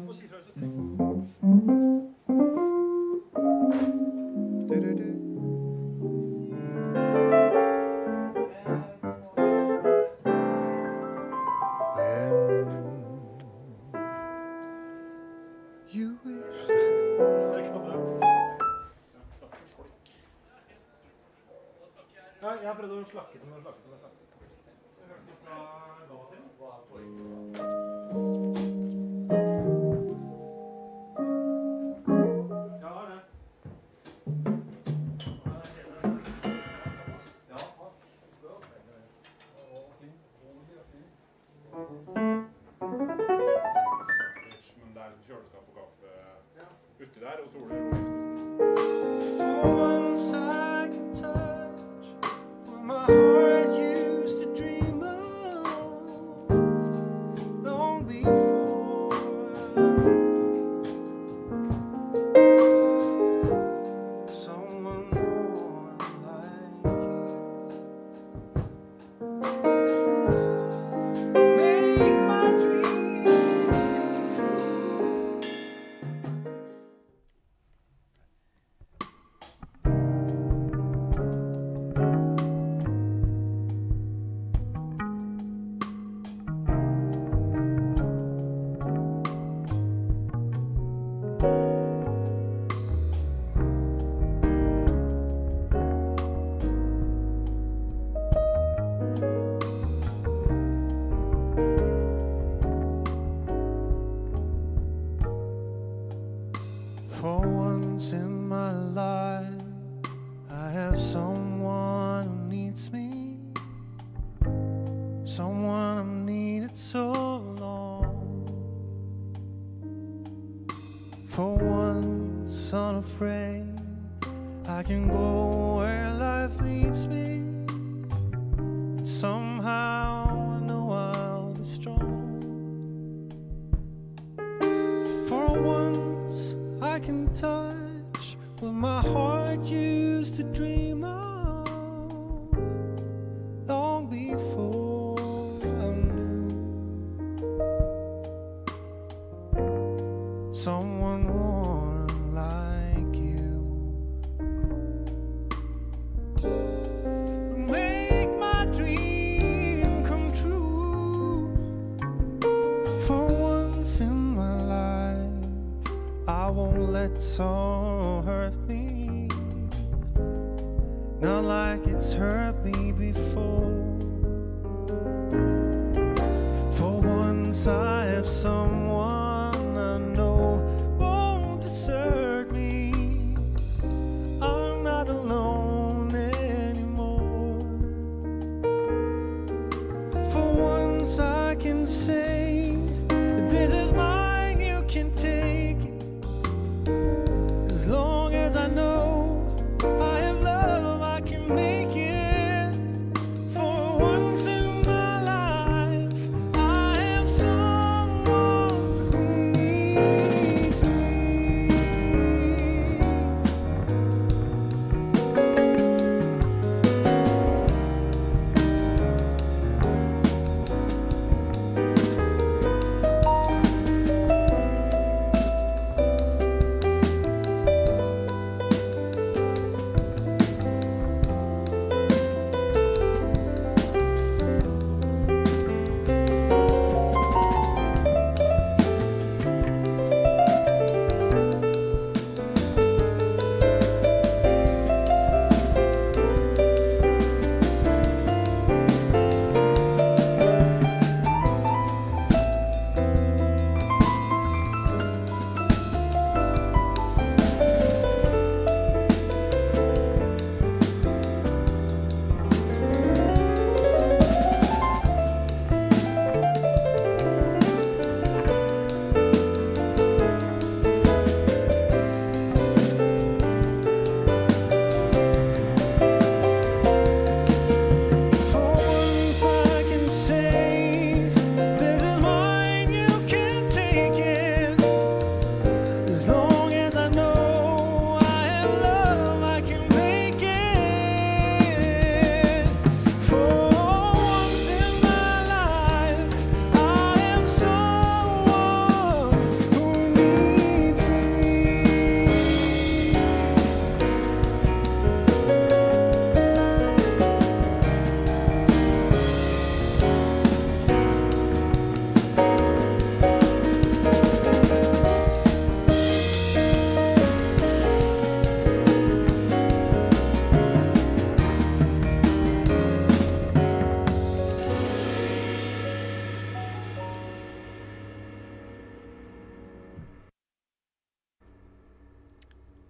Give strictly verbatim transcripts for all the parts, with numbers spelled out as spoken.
Jeg har prøvd å slakke til, men slakke til, slakke til. Jeg hørte noe fra Gava til. Hva er poenget? Ja, det er det. Ja, takk. Men det er kjøleskap og kaffe uti der, og soler. My heart used to dream of long before someone born like you. Make my dreams come true. For once in my life, I have someone who needs me, someone I've needed so long. For once unafraid, I can go where life leads me, and somehow I know I'll be strong. For once I can touch what my heart used to dream of long before I knew someone warm like you would make my dream come true. For once in my life, I won't let sorrow hurt me, not like it's hurt me before. For once I have someone I know won't desert me. I'm not alone anymore. For once I can say, this is mine, you can take it. As long as I know I have love, I can make it. For once in my life, I have someone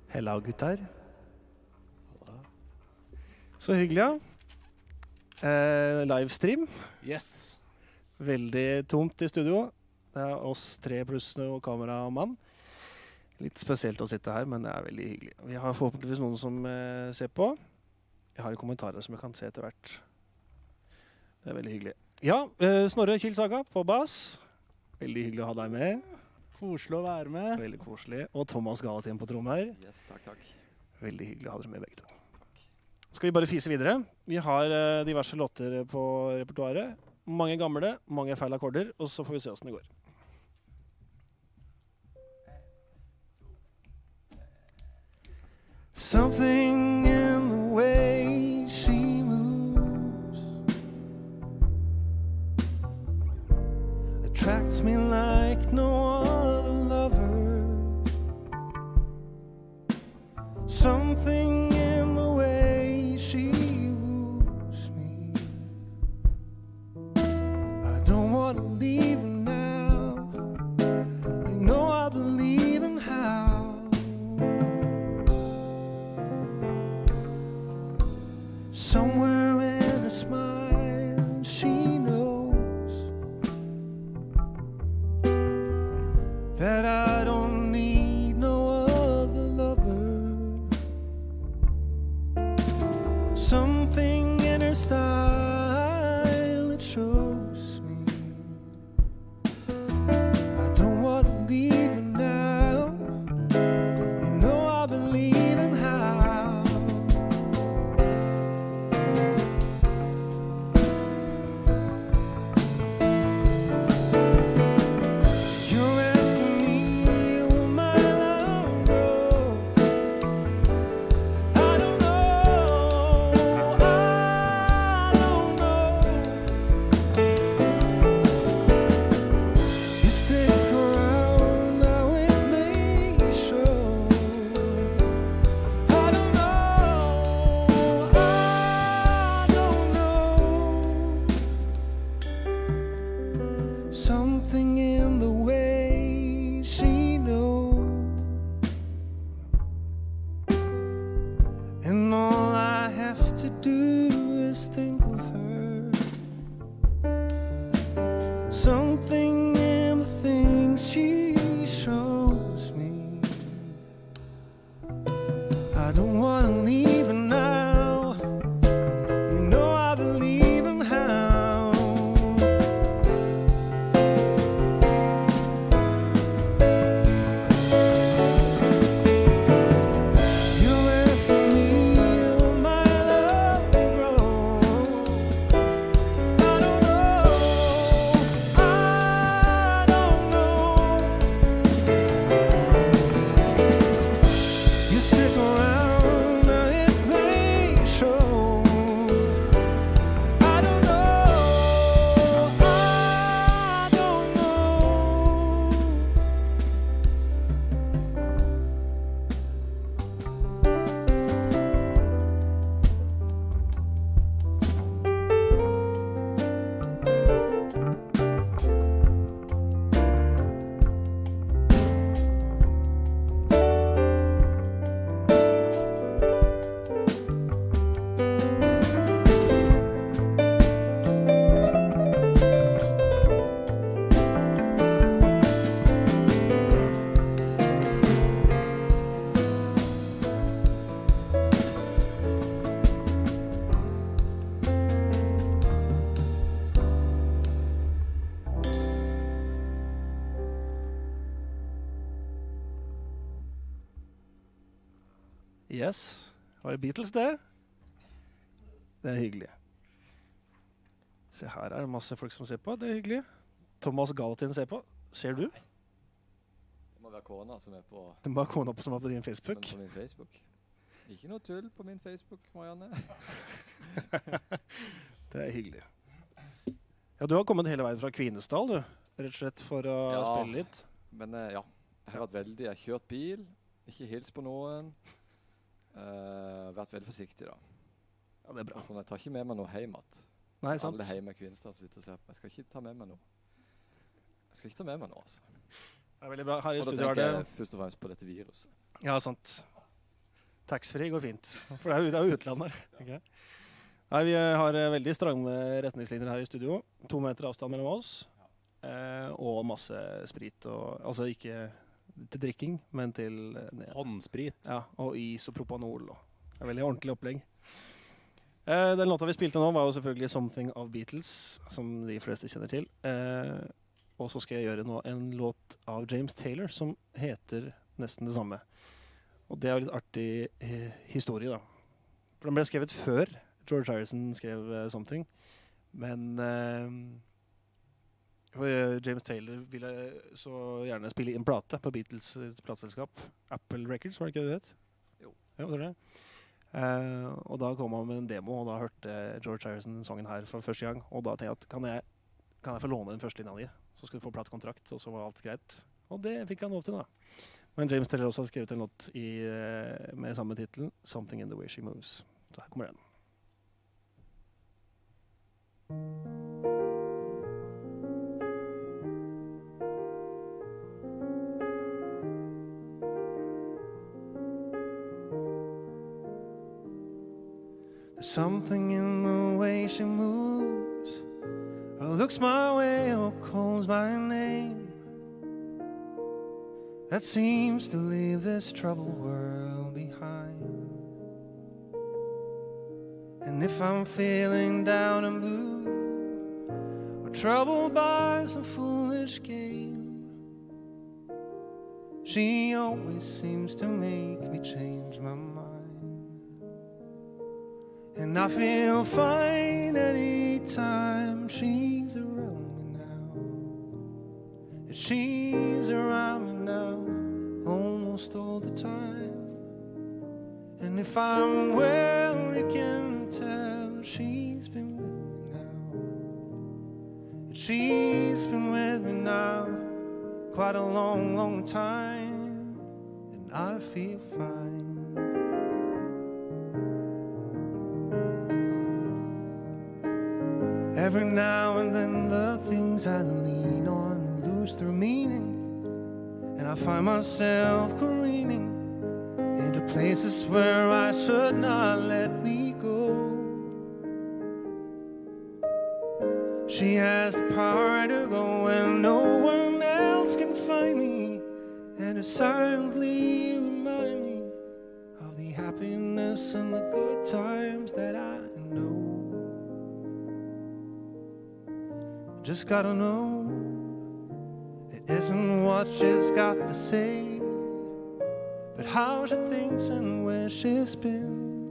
Hello, gutter. Så hyggelig, ja. Eh, livestream. Yes. Veldig tomt i studio. Det er oss tre pluss og kameramann. Litt spesielt å sitte her, men det er veldig hyggelig. Vi har forhåpentligvis noen som eh, ser på. Jeg har kommentarer som jeg kan se etter hvert. Det er veldig hyggelig. Ja, eh, Snorre Kjell Saga på bass. Veldig hyggelig å ha deg med. Koselig å være med. Veldig koselig. Og Thomas Galatien på trommer. Yes, takk, takk. Veldig hyggelig å ha dere med begge to. Skal vi bare fise videre? Vi har uh, diverse låter på repertoaret. Mange gamle, mange feil akkorder, og så får vi se hvordan det går. Something in the way she moves attracts me like no other lover. Something in the way she woos me. I don't want to leave her now. I know I believe in how. Somewhere in a smile she knows that I don't need no other lover. Something in her style that shows me I don't want to leave her now. You know I believe in how. You're asking me, will my love grow? I don't know, I don't know. You stick around, now it may show. I don't know, I don't know. Something in the way she knows, and all I have to do is think of her. Something in the things she shows me. I don't want to leave her now. You know I believe in how. You're asking me, will my love grow? I don't know, I don't know. You stick around, now it may show. I don't know, I don't know. Yes. Var det Beatles, det? Det er hyggelig. Se, her er det masse folk som ser på. Det er hyggelig. Thomas Galatien ser på. Ser du? Det må være kona som er på, Det var kona på som var på din Facebook. på min Facebook. Ikke noe tull på min Facebook, Marianne. Det er hyggelig. Ja, du har kommet hele veien fra Kvinesdal, du. Rett og slett for å Ja. spille litt. Men eh, ja, jeg har vært veldig, jeg har kjørt bil, ikke hils på noen. Uh, vært veldig forsiktig da. Ja, det er bra. Altså, jeg tar ikke med meg noe hjem at. Nei, sant. Alle hjemme i Kvinesdal som sitter og ser på. Jeg skal ikke ta med meg noe. Jeg skal ikke ta med meg noe, altså. Det er veldig bra. Her i Og da studio er tenker det... jeg først og fremst på dette viruset. Ja, sant. Taxfree går fint, for det er jo, det er jo utland her. Okay. Nei, vi har eh, veldig stramme retningslinjer her i studio. To meter avstand mellom oss, eh, og masse sprit. Og, altså ikke til drikking, men til... Eh, Håndsprit. Ja, og is og propanol. Og. Det er veldig ordentlig opplegg. Eh, den låta vi spilte nå var jo selvfølgelig Something of Beatles, som de fleste kjenner til. Eh, og så skal jeg gjøre nå en låt av James Taylor, som heter nesten det samme. Og det er jo litt artig eh, historie, da. For den ble skrevet før George Harrison skrev uh, Something. Men uh, James Taylor ville så gjerne spille inn plate på Beatles plateselskap. Apple Records, var det ikke det det het? Jo. Jo, det er det. Uh, og da kom han med en demo, og da hørte George Harrison sangen her for første gang. Og da tenkte jeg at kan jeg, kan jeg få låne den første linja di? Så skulle du få platekontrakt, og så var alt greit. Og det fikk han lov til, da. Men James Taylor også har skrevet en låt i, uh, med samme titel, Something in the Way She Moves. Så her kommer den. There's something in the way she moves, or looks my way, or calls my name, that seems to leave this troubled world behind. And if I'm feeling down and blue, or troubled by some foolish game, she always seems to make me change my mind. And I feel fine anytime she's around me now. And she's around me now almost all the time. And if I'm well, you can tell she's been with me now. And she's been with me now quite a long, long time. And I feel fine. Every now and then the things I lean on lose their meaning, and I find myself careening into places where I should not let me go. She has the power to go when no one else can find me, and to silently remind me of the happiness and the good times that I know. Just gotta know it isn't what she's got to say, but how she thinks and where she's been.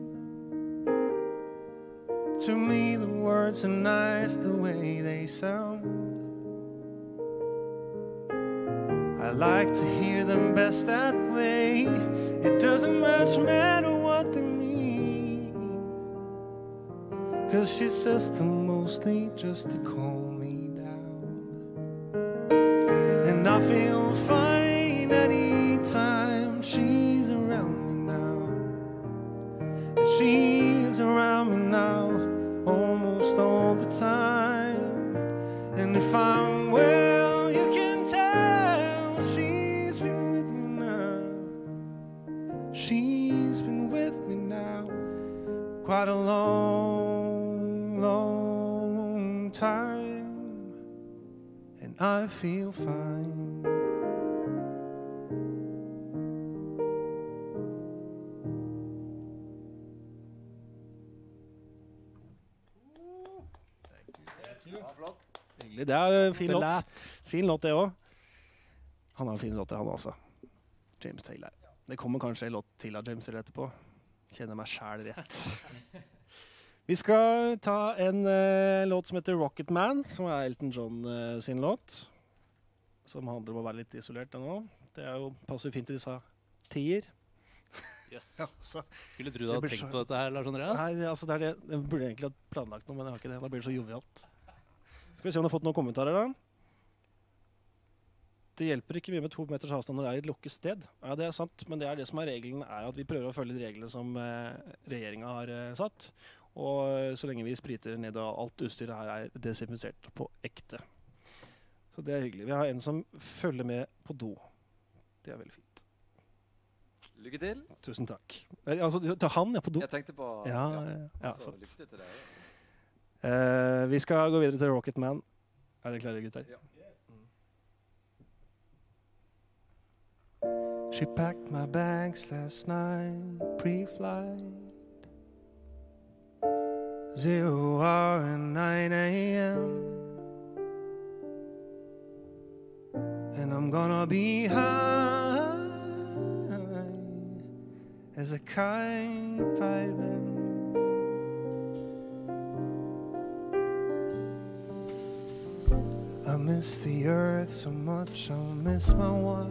To me the words are nice the way they sound. I like to hear them best that way. It doesn't much matter what they mean, 'cause she says them mostly just to calm me down. And I feel fine anytime she's around me now. And she's around me now almost all the time. And if I'm well, you can tell she's been with me now. She's been with me now quite a long, long time. And I feel fine. Det er en fin låt. Fin låt det også. Han har en fin låt det, han også. James Taylor. Det kommer kanskje en låt til av James Taylor etterpå. Kjenner meg selv rett. Vi skal ta en uh, låt som heter Rocket Man, som er Elton John uh, sin låt. Som handler om å være litt isolert nå. Det er jo, passer fint i disse tider. Yes. Ja, skulle tro du hadde tenkt på dette her, Lars Andreas. Nei, altså det er det. Jeg burde egentlig ha planlagt noe, men jeg har ikke det. Da blir det så jovialt. Skal vi se om du har fått noen kommentarer da. Det hjelper ikke mye med to meters avstand når det er i et lukket sted. Ja, det er sant, men det er det som er regelen, er at vi prøver å følge de reglene som eh, regjeringen har eh, satt. Og så lenge vi spriter ned og alt utstyret her er desinfisert på ekte. Så det er hyggelig. Vi har en som følger med på do. Det er veldig fint. Lykke til. Tusen takk. Eh, altså, til han, ja, på do. Jeg tenkte på... Ja, ja, ja, så sant. lykke til til deg. Eh, vi skal gå videre til Rocket Man. Er dere klare, gutter? Ja. She packed my bags last night, pre-flight. Zero hour and nine a.m. And I'm gonna be high as a kite by then. I miss the earth so much, I'll miss my wife.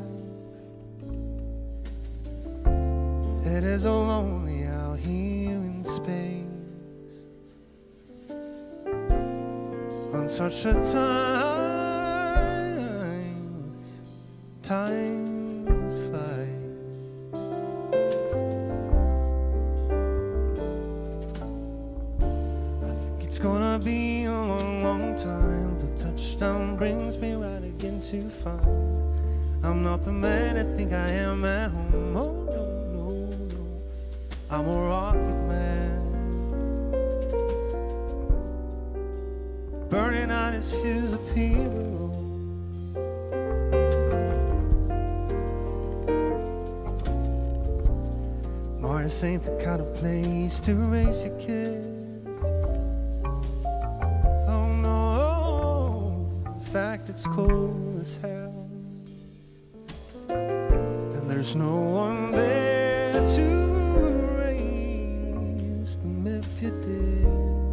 It is so lonely out here in space. On such a time, times fly. I think it's gonna be a long, long time. The touchdown brings me right again to find I'm not the man I think I am at home. Oh, no, no, no. I'm a rocket man, burning out his fuse of people. Mars ain't the kind of place to raise your kids. Oh no, in fact it's cold as hell. And there's no one there to raise them if you did.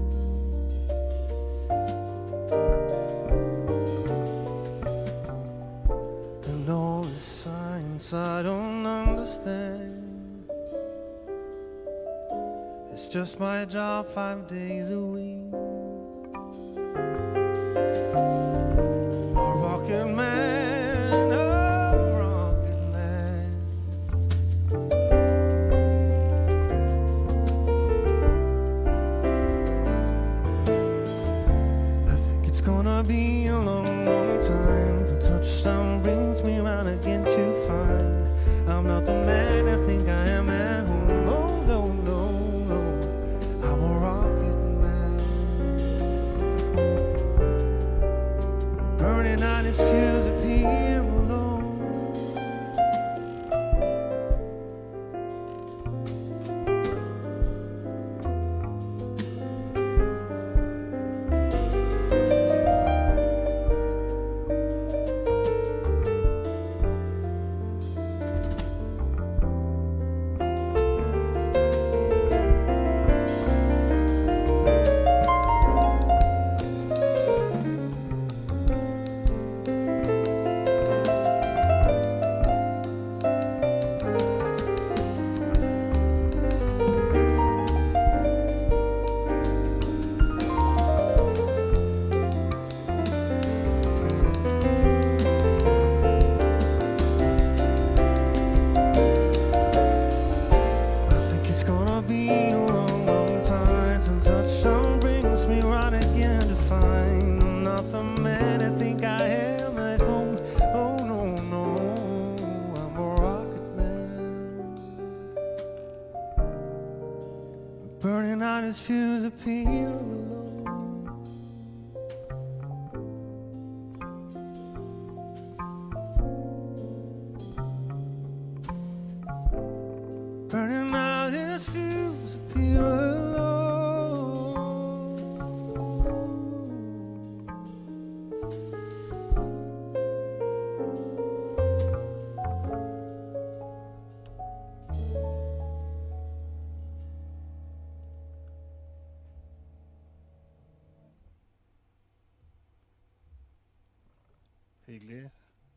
And all the signs I don't understand. It's just my job five days a week. A rocket man, a rocket man. I think it's gonna be a long, long time. The touchdown brings me round again to find I'm not the man I think I am at home. Oh no, no, no, I'm a rocket man, burning out his fuse up here alone. I think it's gonna be a long, long time till touchdown brings me round again to find I'm not the man I think I am at home. Oh no, no, I'm a rocket man, burning out his fuse up here alone. Burning out his fuse up here alone. Hyggelig.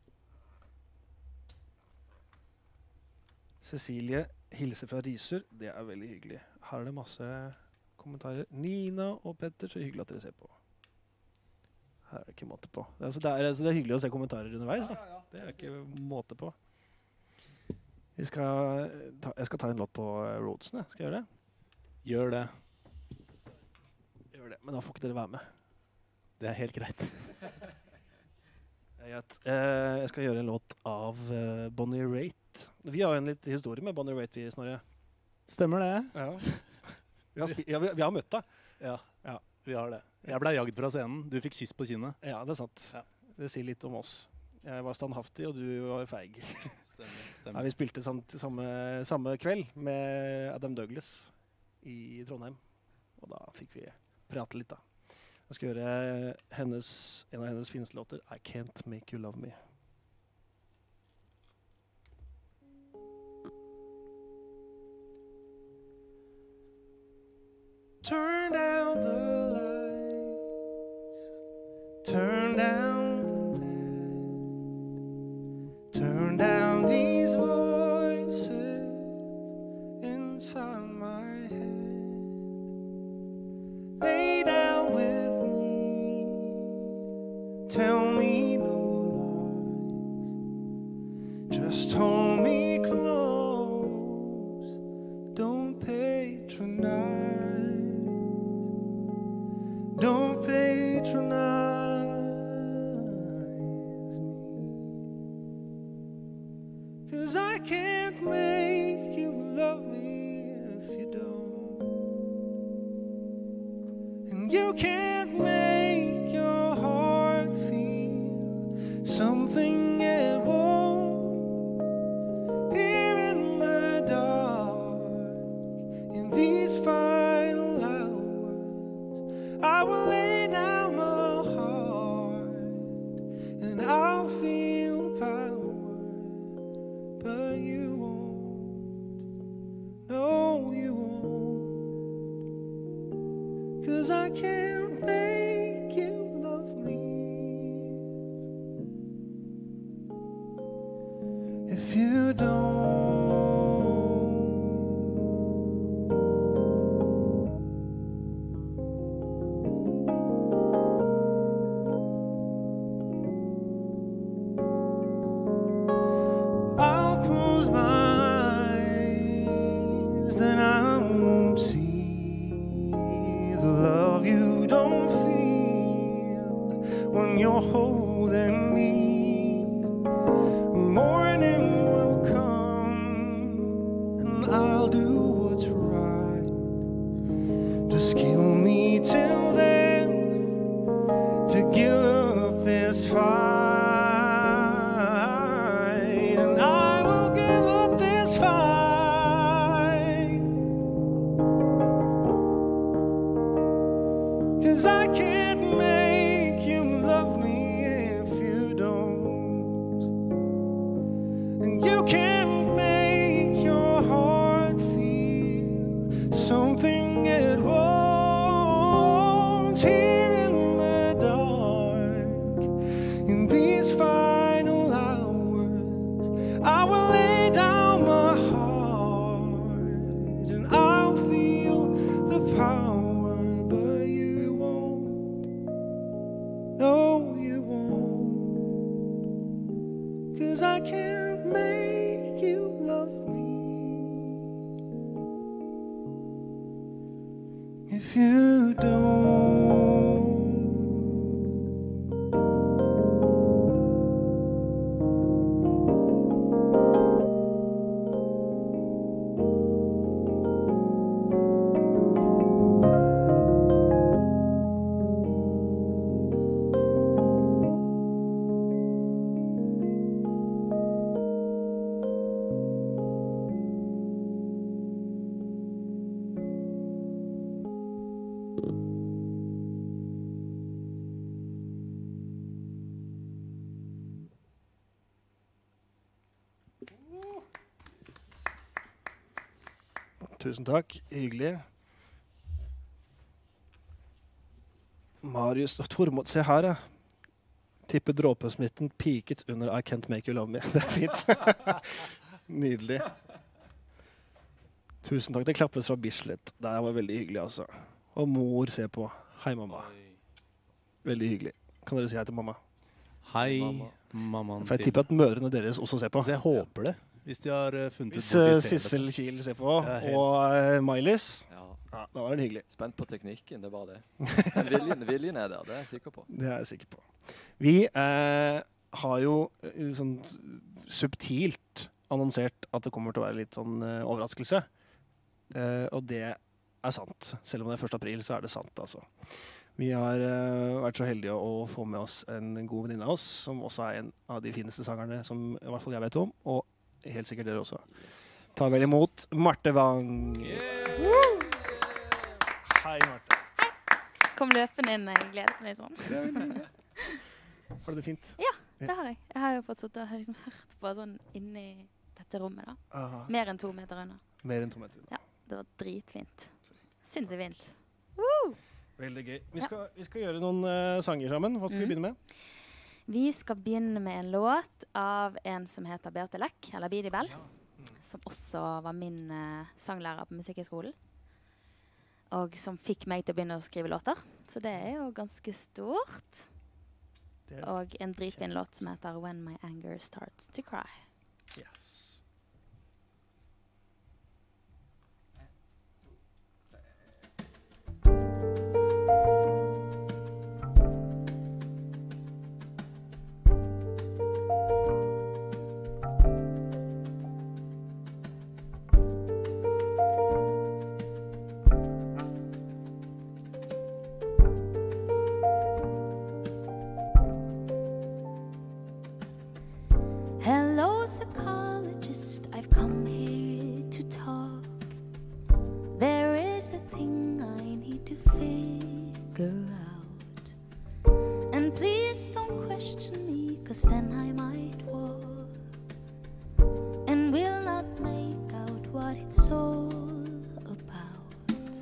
Cecilie hilser fra Risør. Det er veldig hyggelig. Her er det masse kommentarer. Nina og Petter, så hyggelig at dere ser på. Her er det ikke måte på. Altså, det, er, altså, det er hyggelig å se kommentarer underveis. Da. Det er ikke måte på. Vi skal ta, jeg skal ta en låt på Rhodesene. Skal jeg gjøre det? Gjør det. Gjør det. Men da får ikke dere være med. Det er helt greit. Det er greit. Eh, jeg skal gjøre en låt av eh, Bonnie Raitt. Vi har en litt historie med Bonnie Raitt, vi, Snorre. Stemmer det? Ja. Vi har, ja, vi, vi har møtt deg. Ja, ja, vi har det. Jeg ble jagd fra scenen. Du fikk kyss på kinnet. Ja, det er sant. Ja. Det sier litt om oss. Jeg var standhaftig, og du var feig. Stemmer, stemmer. Ja, vi spilte samt, samme, samme kveld med Adam Douglas i Trondheim. Og da fikk vi prate litt, da. Jeg skal gjøre hennes, en av hennes fineste låter, I Can't Make You Love Me. Turn down the lights, turn down the bed, turn down these voices inside my head. Lay down with me, tell me no lies, just hold me close, don't patronize. Don't patronize me, 'cause I can't make you love me if you don't, and you can't make your heart feel something it won't. Here in the dark, in these final hours, I will lay down my heart and I'll feel the power, but you won't, no you won't, 'cause I can't make you love me if you don't. You're holding me. Morning will come and I'll do what's right. Just kill me till then to give up this fight, and I will give up this fight, 'cause I can't make you love me if you don't, and you can't make your heart feel something it won't. Here in the dark, in these final hours, I will lay down my heart and I'll feel the power, but you won't, no you won't, 'cause I can't make you love me if you don't. Tusen takk. Hyggelig. Marius og Tormod, se her, ja. Tipper dråpesmitten peaket under I Can't Make You Love Me. Det er fint. Nydelig. Tusen takk. Det klappes fra Bislett. Det var veldig hyggelig, altså. Og mor ser på. Hei, mamma. Veldig hyggelig. Kan dere si hei til mamma? Hei, mammaen. For jeg tipper at mødrene deres også ser på. Så jeg håper det. Hvis de har uh, funnet Hvis ut uh, Sissel Kiel ser på, ja, og uh, Mailis, ja. Ja, da var det hyggelig. Spent på teknikken, det er bare det. Men viljen, viljen er der, det er jeg sikker på. Det er jeg sikker på. Vi uh, har jo uh, sånn subtilt annonsert at det kommer til å være litt sånn uh, overraskelse. Uh, og det er sant. Selv om det er første april, så er det sant, altså. Vi har uh, vært så heldige å, å få med oss en god venninne av oss, som også er en av de fineste sangerne som i hvert fall jeg vet om, og helt sikkert dere også. Yes. Ta vel imot Marte Wang. Yeah. Woo! Hei, Marte. Hei. Kom løpende inn, jeg gleder meg sånn. Har du det fint? Ja, det har jeg. Jeg har jo fått sånn, har liksom hørt på sånn inni dette rommet da. Aha. Mer enn to meter unna. Mer enn to meter unna. Ja, det var dritfint. Sinnssykt fint. Woo! Veldig gøy. Vi skal, ja. vi skal gjøre noen uh, sanger sammen. Hva skal mm. vi begynne med? Vi skal begynne med en låt av en som heter Beate Lekk, eller Bidi Bell, ja. mm. som også var min uh, sanglærer på Musikkhøgskolen. Og som fikk meg til å begynne å skrive låter. Så det er jo ganske stort. Og en dritfin låt som heter When My Anger Starts to Cry. Yes. Psychologist, I've come here to talk. There is a thing I need to figure out. And please don't question me, cause then I might walk and will not make out what it's all about.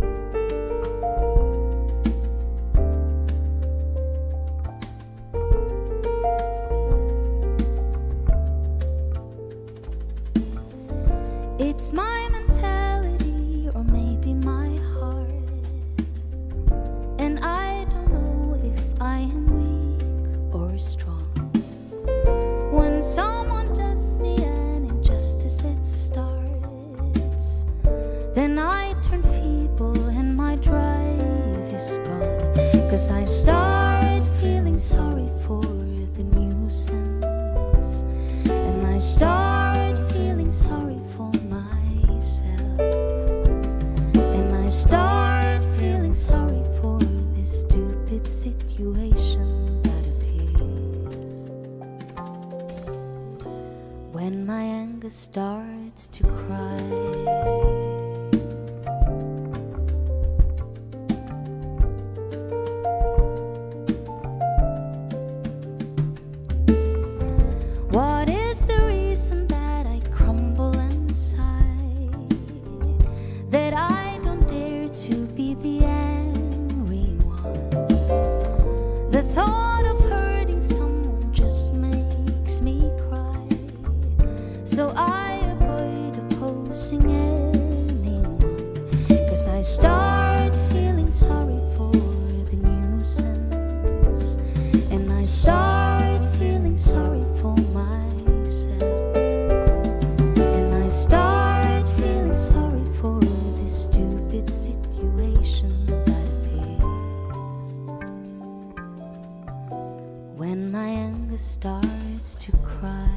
It's my mentality, or maybe my heart, and I don't know if I am weak or strong. When someone does me an injustice, it starts. Then I turn feeble and my drive is gone. Cause I start feeling sorry for the nuisance, and I start feeling sorry for start feeling sorry for this stupid situation that appears when my anger starts to cry. What is the reason that I crumble inside? That I don't dare to be the angry one. The thought of hurting someone just makes me cry. So I avoid opposing anyone. Cause I start feeling sorry for the nuisance, and I start feeling sorry for myself, and I start feeling sorry for this stupid situation that appears when my anger starts to cry.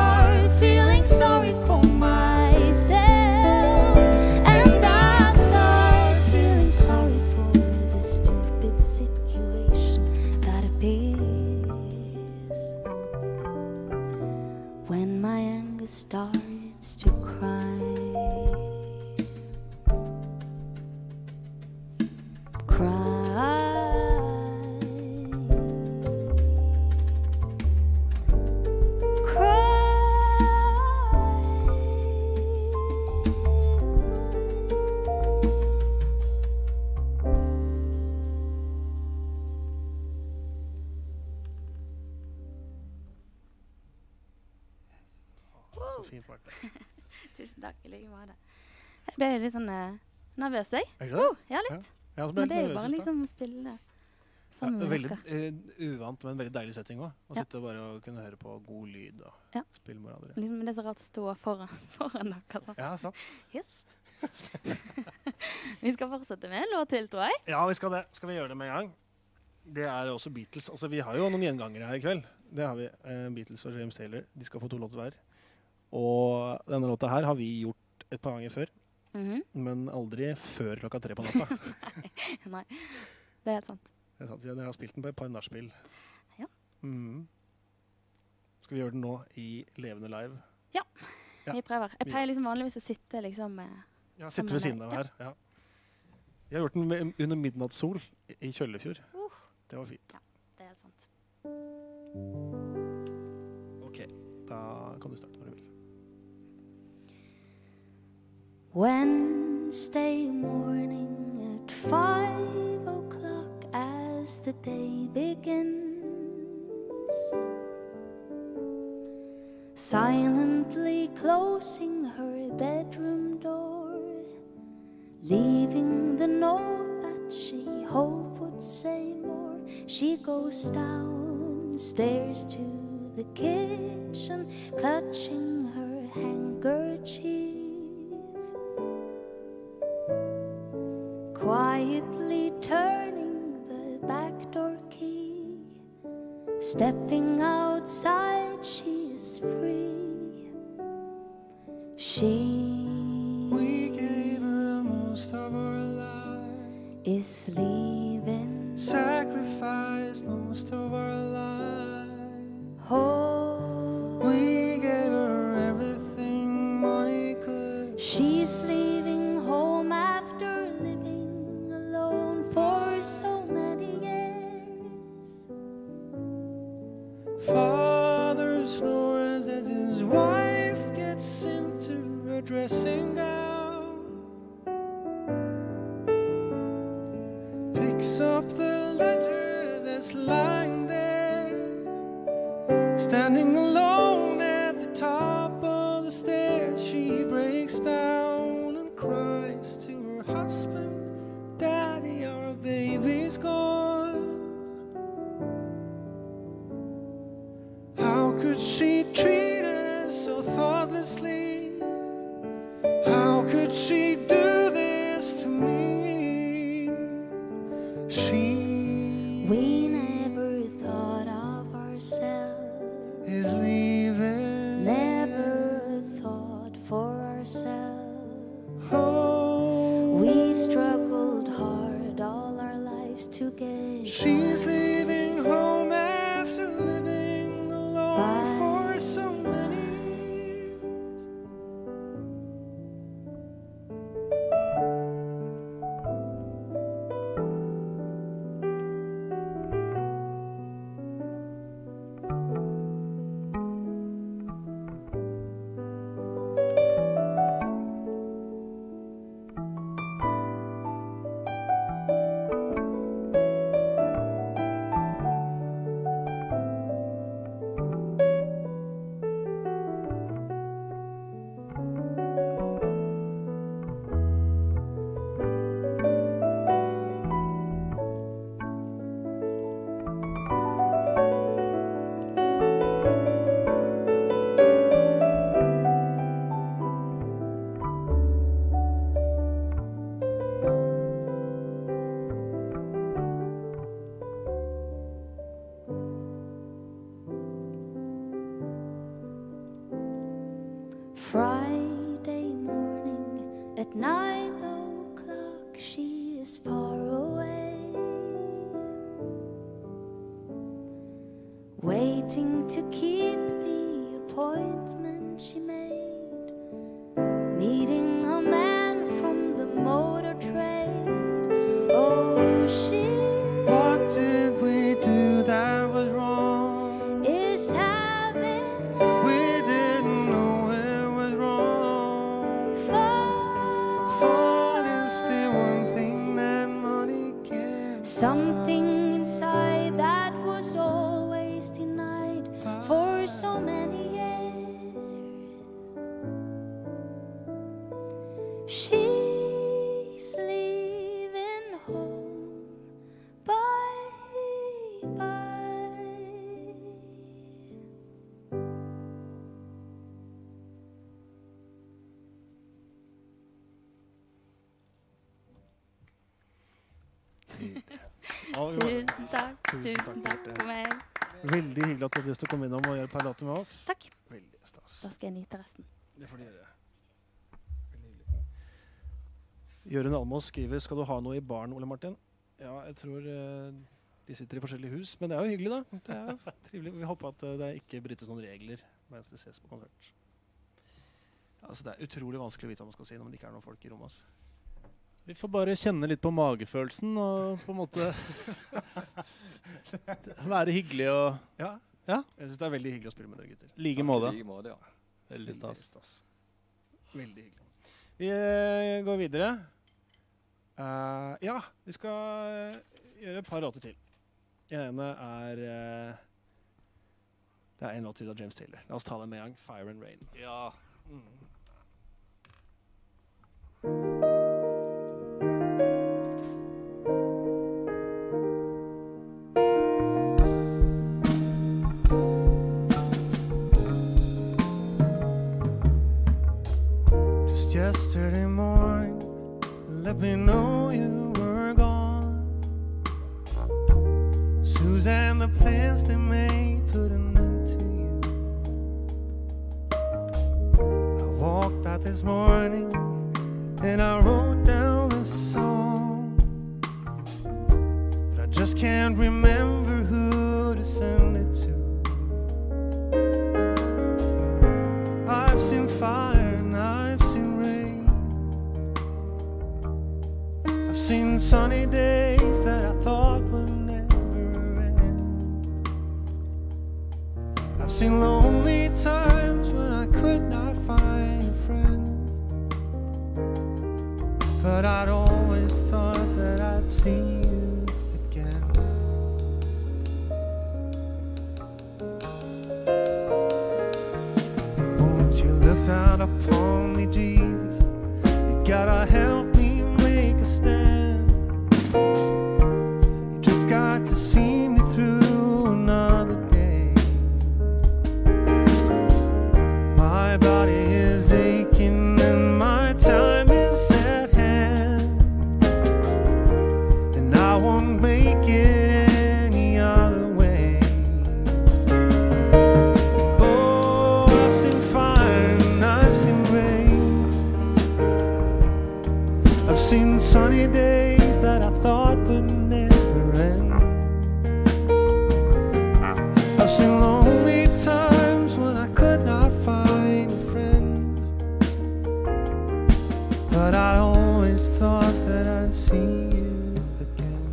Sorry for myself, and I Så fint, Marte. Tusen takk, i like måte. Jeg ble litt sånn uh, nervøs, jeg. Er ikke det? Oh, ja, litt. Ja. Jeg ble Men det er jo nervøs bare i stad. liksom å spille Ja, sammen med veldig dere. eh, uvant, men veldig deilig setting også. Å Ja. sitte bare og kunne høre på god lyd og Ja. spille med hverandre. Liksom, det er så rart å stå foran, foran dere. Så. Ja, sant. Yes. Vi skal fortsette med en låt til, tror jeg. Ja, vi skal det. Skal vi gjøre det med en gang? Det er også Beatles. Altså, vi har jo noen gjengangere her i kveld. Det har vi. Eh, Beatles og James Taylor. De skal få to låter hver. Og denne låta her har vi gjort et par ganger før, Mhm. men aldri før klokka tre på natta. Nei, det er helt sant. Det er sant. Jeg har spilt den på et par nachspiel. Ja. Mhm. Skal vi gjøre den nå i levende live? Ja. Vi prøver. Jeg Vi- pleier liksom vanligvis å sitte liksom... eh, Ja, Sammen sitter ved med siden meg. av her. Ja. Jeg har gjort den med, under midnattssol i, i Kjøllefjord. Uh. Det var fint. Det er helt sant. Ok, da kan du starte når du vil. Wednesday morning at five o'clock as the day begins, silently closing her bedroom door, leaving the note that she hoped would say more. She goes downstairs to the kitchen, clutching her handkerchief, quietly turning the back door key. Stepping outside, she is free. She We gave her most of our lives, is leaving. sacrificed most of our lives. Oh, We gave her everything money could. she's leaving home after living alone for so many years. Father snores as his wife gets into her dressing gown, picks up the letter that's lying there, standing alone at the top of the stairs. She breaks down and cries to her husband, "Daddy, our baby's gone." How could she treat us so thoughtlessly? How could she do this to me? She We never thought of ourselves, is leaving. never thought for ourselves. Oh, We struggled hard all our lives to get she's leaving home after living alone Bye. for so many years. Friday morning at nine o'clock, she is far away, waiting to keep the appointment she made, meeting a man from the motor trade. Oh, she What did we do that was wrong? is having We didn't know it was wrong. fun. Fun is the one thing that money can't Something inside that was always denied for so many years. Nydelig. Ja, vi var- Tusen takk. Tusen Tusen takk, takk Marte. for meg. Veldig hyggelig at du hadde lyst til å komme innom og gjøre et par låter med oss. Takk. Veldig stas. Da skal jeg nyte resten. Det får du gjøre. Veldig hyggelig. Jørund Almås skriver, skal du ha noe i baren, Ole Martin? Ja, jeg tror eh, de sitter i forskjellige hus, men det er jo hyggelig da. Det er jo trivelig. Vi håper at eh, det ikke brytes noen regler mens det ses på konsert. Altså, det er utrolig vanskelig å vite hva man skal si når det ikke er noen folk i rommet. Altså. Vi får bare kjenne litt på magefølelsen og på en måte være hyggelig og Ja. Ja. Jeg synes det er veldig hyggelig å spille med dere gutter. like I måte. like måte, ja. Veldig stas. stas. Veldig hyggelig. Vi eh, går videre. Eh, ja, vi skal eh, gjøre et par låter til. Den ene er eh, det er en låt til av James Taylor. La oss ta den med en gang. Fire and Rain. Ja. Mm. Just yesterday morning, let me know you were gone. Suzanne, the plans they made put an end to you. I walked out this morning and I wrote down this song, but I just can't remember who to send it to. I've seen fire and I've seen rain. I've seen sunny days that I thought would never end. I've seen lonely times when I could not find a friend, but I'd always thought that I'd see you again. Won't you look down upon me, Jesus? You gotta help me make a stand. You just got to see me through another day. My body is aching and my time is at hand, and I won't make it any other way. Oh, I've seen fire and I've seen rain. I've seen sunny days that I thought would never end. I've seen lonely times when I could not find a friend, but I always thought that I'd see you again.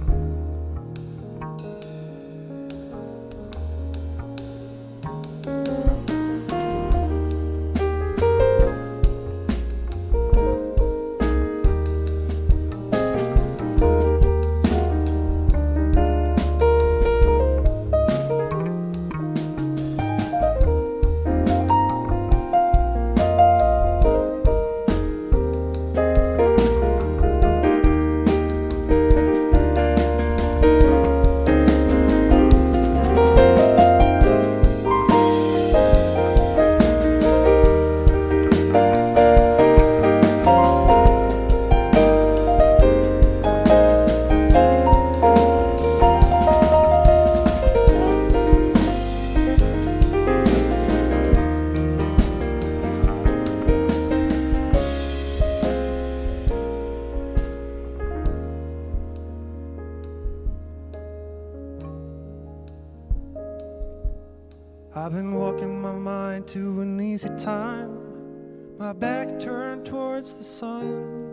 I've been walking my mind to an easy time, my back turned towards the sun.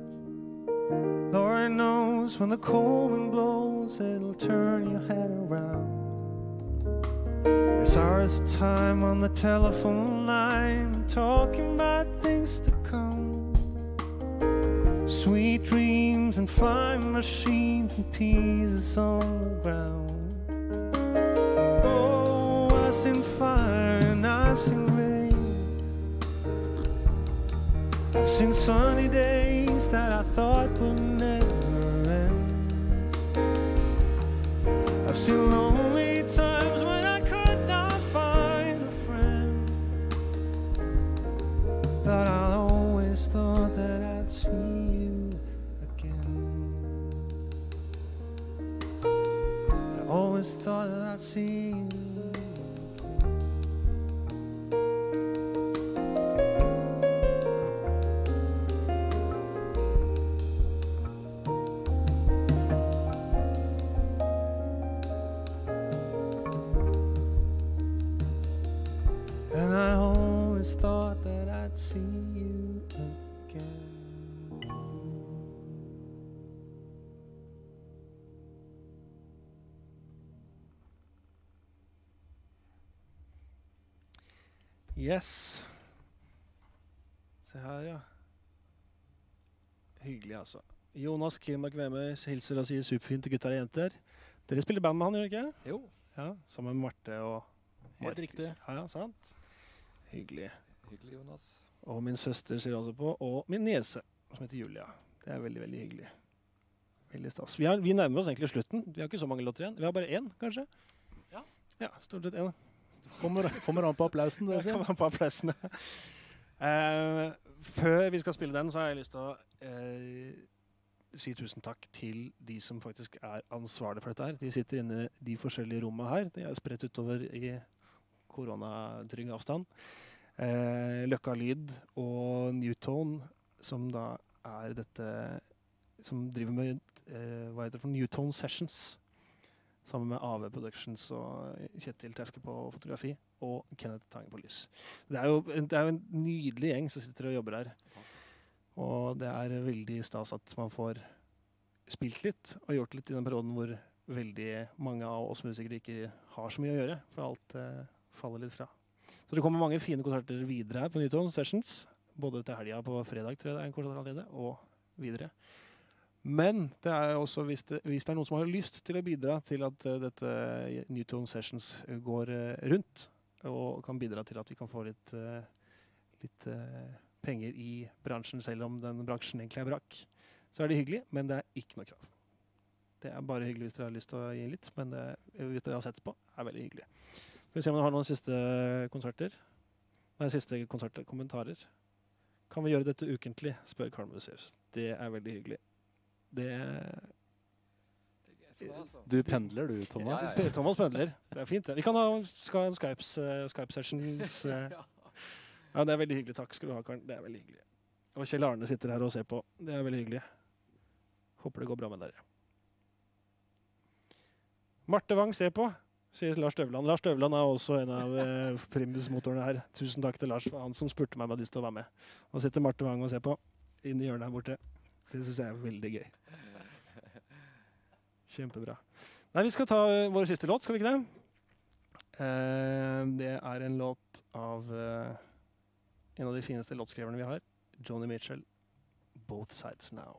Lord knows when the cold wind blows, it'll turn your head around. There's hours of time on the telephone line, talking about things to come. Sweet dreams and flying machines and pieces on the ground. Oh, I've seen fire and I've seen rain. I've seen sunny days that I thought would never end. I've seen lonely times when I could not find a friend, but I always thought that I'd see you again. always thought that I'd see you. And I always thought that I'd see you again. Yes. Se her, ja. Hyggelig, altså. Jonas Kirmark Vemer hilser og sier superfint til gutter og jenter. Dere spiller band med han, gjør dere ikke? Jo. Ja, sammen med Marte og Helt Markus. riktig. Ja, ja, sant. Hyggelig. Hyggelig, Jonas. Og min søster ser også på, og min niese, som heter Julia. Det er veldig, veldig hyggelig. Veldig stas. Vi, har, vi nærmer oss egentlig slutten. Vi har ikke så mange låter igjen. Vi har bare én, kanskje? Ja. Ja, stort sett én. Kommer, kommer an på applausen, det Det kan sier. være på applausene. Eh, før vi skal spille den, så har jeg lyst til å eh, si tusen takk til de som faktisk er ansvarlige for dette her. De sitter inne i de forskjellige rommene her. De er spredt utover i koronatrygg avstand. Eh, Løkka Lyd og Newtone, som da er dette, som driver med, eh, hva heter det for Newtone Sessions, sammen med A V Productions og Kjetil Tefke på fotografi, og Kenneth Tange på lys. Det er jo, det er jo en nydelig gjeng som sitter og jobber her. Og det er veldig stas at man får spilt litt, og gjort litt i den perioden hvor veldig mange av oss musikere ikke har så mye å gjøre, for alt eh, faller litt fra. Så det kommer mange fine konserter videre her på Newtone Sessions, både til helga på fredag, tror jeg det er en konsert allerede, og videre. Men det er også, hvis det, hvis det er noen som har lyst til å bidra til at uh, dette Newtone Sessions går uh, rundt, og kan bidra til at vi kan få litt, uh, litt uh, penger i bransjen, selv om den bransjen egentlig er brakk, så er det hyggelig, men det er ikke noe krav. Det er bare hyggelig hvis dere har lyst til å gi litt, men det hvis dere har sett på, er veldig hyggelig. Skal vi se om vi har noen siste konserter? Nei, siste konserter, kommentarer. Kan vi gjøre dette ukentlig, spør Carl Museus. Det er veldig hyggelig. Det Du pendler du, Thomas. Ja, ja, ja. Thomas pendler. Det er fint. Det. Vi kan ha ska, Skypes, uh, Skype-sessions. Uh. Ja, det er veldig hyggelig. Takk skal du ha, Karen. Det er veldig hyggelig. Og Kjell Arne sitter her og ser på. Det er veldig hyggelig. Håper det går bra med dere. Marte Wang ser på, sier Lars Støvland. Lars Støvland er også en av uh, primusmotorene her. Tusen takk til Lars, for han som spurte meg om jeg hadde lyst til å være med. Nå sitter Marte Wang og ser på, inn i hjørnet her borte. Det synes jeg er veldig gøy. Kjempebra. Nei, vi skal ta uh, vår siste låt, skal vi ikke det? Uh, det er en låt av uh, en av de fineste låtskriverne vi har, Joni Mitchell, Both Sides Now.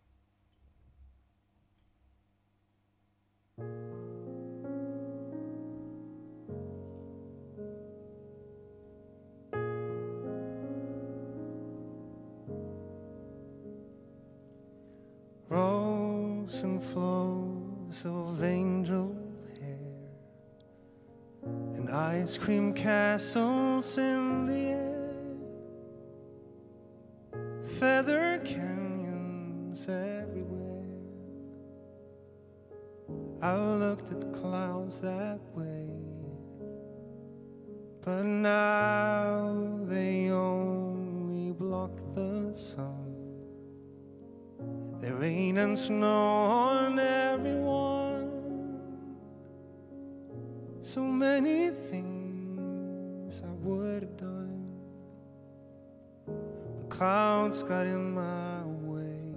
Rose and flows of angel hair and ice cream castles in the air, feather canyons everywhere. I've looked at clouds that way, but now they only block the sun. There rain and snow on everyone. So many things I would have done, the clouds got in my way.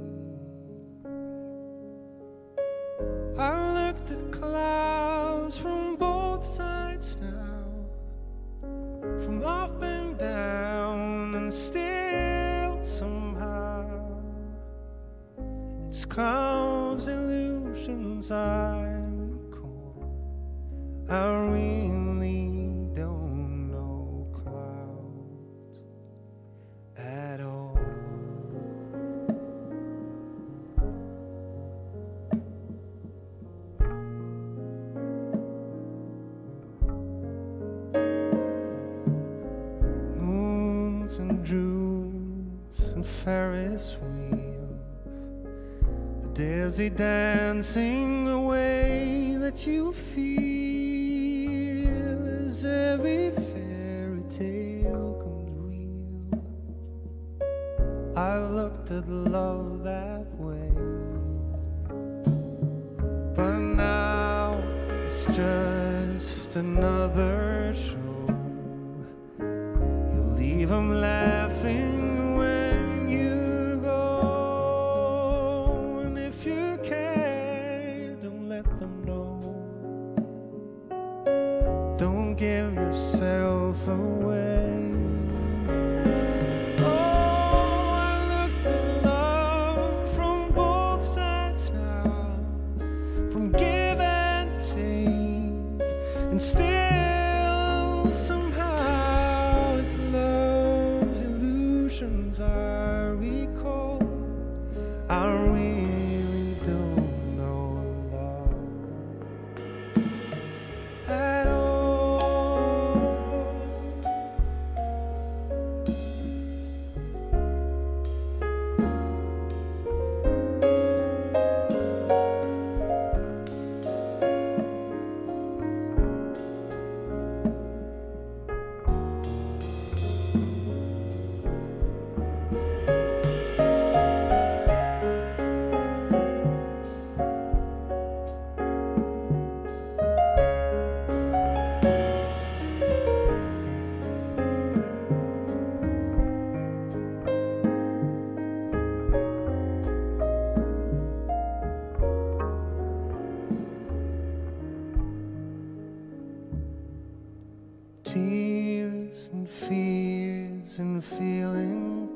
I looked at clouds from both sides now, from up and down, and still somehow it's clouds, illusions I recall. I really don't know clouds at all. Moons and jewels and Ferris wheels, dizzy dancing away the that you feel as every fairy tale comes real. I've looked at love that way, but now it's just another show. You leave them laughing when you go, and if you care, don't let them know. Don't give yourself away. And still, somehow, it's love's illusions I recall. I really don't know love at all. Tears and fears and feeling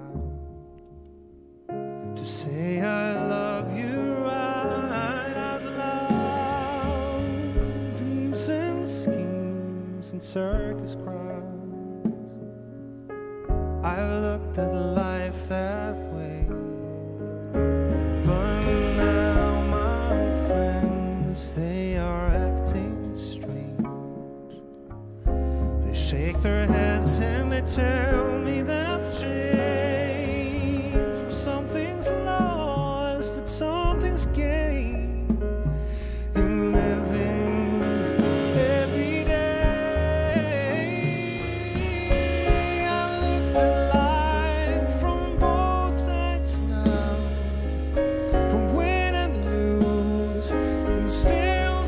proud to say I love you right out loud. Dreams and schemes and circus crowds. I've looked at life that way, but now my friends, they are acting strange. They shake their heads and they tell me that I've changed. Something's lost, but something's gained in living every day. I've looked at life from both sides now, from win and lose, and still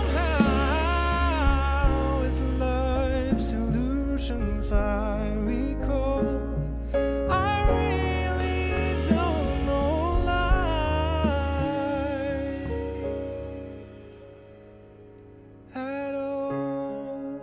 somehow it's life's illusions I recall. I really don't know life at all.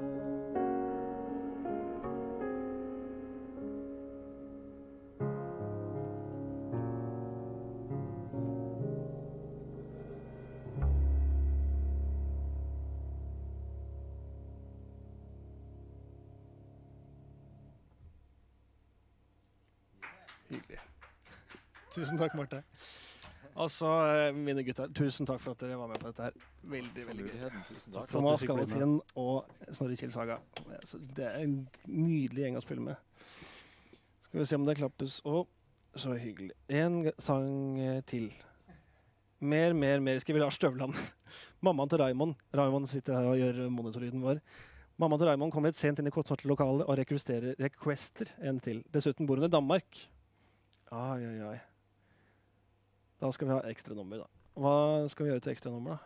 Hyggelig. Tusen takk, Marte. Altså, eh, mine gutter, tusen takk for at dere var med på dette her. Veldig, veldig gøy. Muligheten. Tusen takk. Thomas Galvatien og Snorre Kjell Saga. Altså, det er en nydelig gjeng å spille med. Skal vi se om det klappes. Å, så hyggelig. En g- sang eh, til. Mer, mer, mer skriver Lars Støvland. Mammaen til Raimond. Raimond sitter her og gjør monitorlyden vår. Mammaen til Raimond kommer litt sent inn i konsertlokalet og requester, requester en til. Dessuten bor hun i Danmark. Ai, ai, ai. Da skal vi ha ekstra nummer, da. Hva skal vi gjøre til ekstra nummer, da?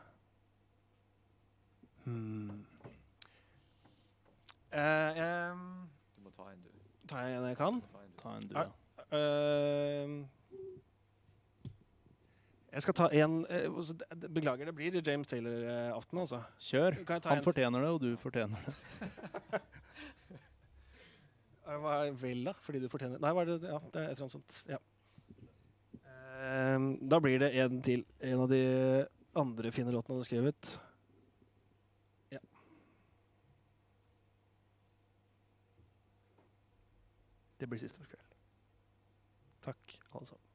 Hmm. Eh, em, Du må ta en, du. tar jeg en jeg kan? Du må ta en, du. Ta en du, Ja. ja. Ehm, jeg skal ta en eh, altså, det- det- Beklager, det blir James Taylor-aften, altså. Kjør. Kan jeg ta Han en- fortjener det, og du fortjener det. Eh, Hva er vel, da? Fordi du fortjener Nei, var det, ja, det er et eller annet sånt. Ja. Ehm, da blir det en til. En av de andre fine låtene du har skrevet. Ja. Det blir siste for kveld. Takk, alle sammen.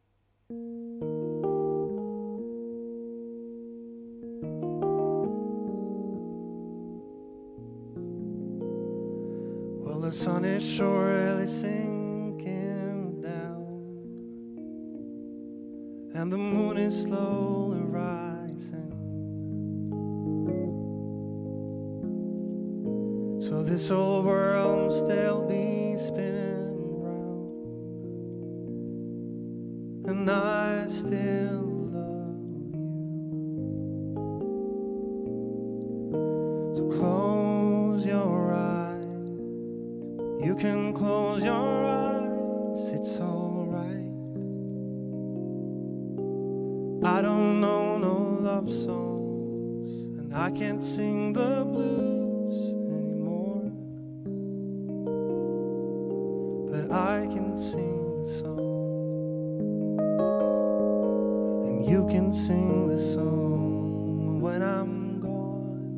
Well, the sun is surely sinking down, and the moon is slowly rising. So this old world must still be spinning round, and I still love you. So close your eyes, you can close your eyes, it's all right. I don't know no love songs, and I can't sing the blues anymore, but I can sing the song, and you can sing the song when I'm gone.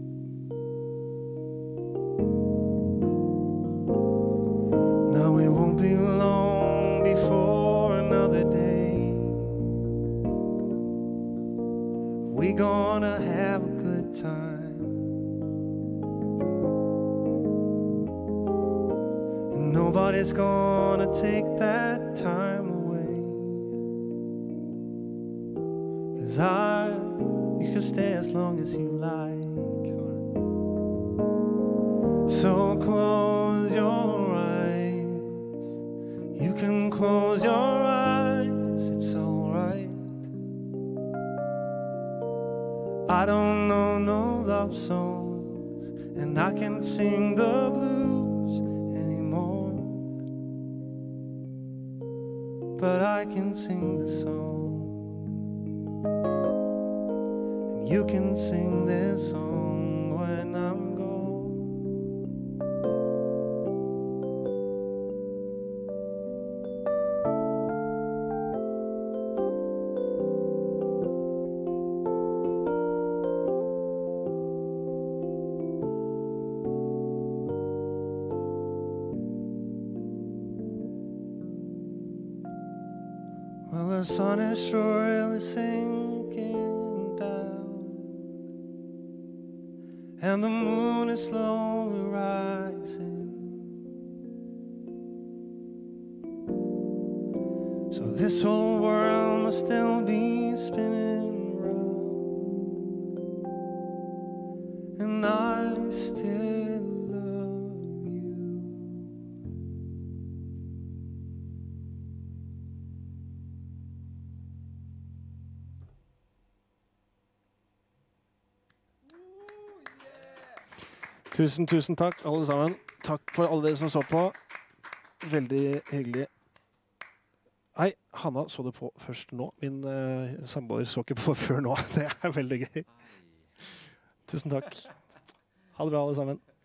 Now it won't be long before another day we gonna have a good time, and nobody's gonna take that time away, 'cause I, you can stay as long as you like. So close your eyes, you can close your eyes, it's all right. I don't know no love songs, and I can't sing the blues anymore, but I can sing the song, and you can sing this song when I'm gone. Well, the sun is surely sinking down, and the moon is slowly rising. So this whole world must still be spinning round, and I still love you. Tusen, tusen takk, alle sammen. Takk for alle dere som så på. Veldig hyggelig. Hei, Hanna så det på først nå. Min uh, samboer så ikke på før nå. Det er veldig gøy. Tusen takk. Ha det bra, alle sammen.